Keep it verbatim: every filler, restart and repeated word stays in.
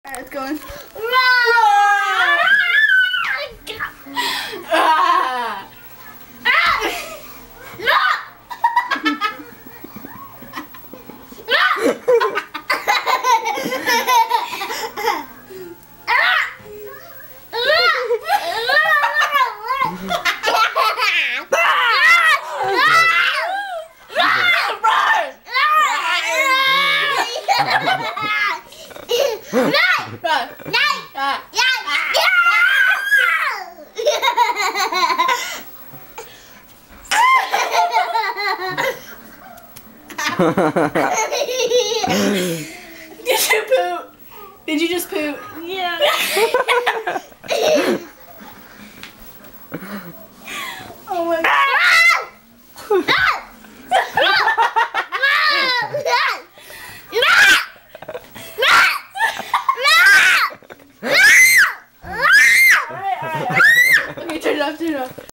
Alright, it's going. Did you poop? Did you just poop? Yeah. Oh my god. Alright, alright. Okay, turn it off, turn it off.